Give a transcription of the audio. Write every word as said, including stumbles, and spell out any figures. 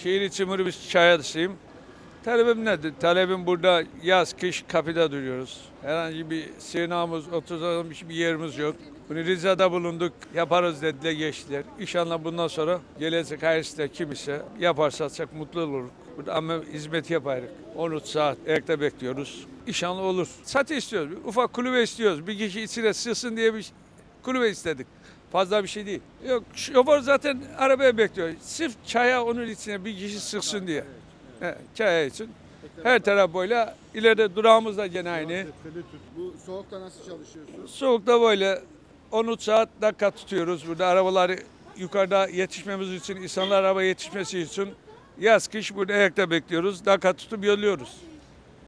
Şehir içi minibüs çayadısıyım. Talebim nedir? Talebim burada yaz, kış kapıda duruyoruz. Herhangi bir sığınağımız, oturacağımız bir yerimiz yok. Bunu ricada bulunduk, yaparız dediler, geçtiler. İnşallah bundan sonra gelecek hayırlısı kim ise yaparsa çok mutlu oluruz. Burada ama hizmet yaparız. on üç saat ayakta bekliyoruz. İnşallah olur. Çatı istiyoruz, bir ufak kulübe istiyoruz. Bir kişi içine sığsın diye bir kulübe istedik. Fazla bir şey değil. Yok, şoför zaten arabaya bekliyor. Sırf çaya onun içine bir kişi sıksın diye. Evet, çaya için. Her taraf böyle. İleride durağımız da gene aynı. Bu soğukta nasıl çalışıyorsunuz? Soğukta böyle on üç saat dakika tutuyoruz. Burada arabaları yukarıda yetişmemiz için, insanlar araba yetişmesi için yaz kış burada ayakta bekliyoruz. Dakika tutup yolluyoruz.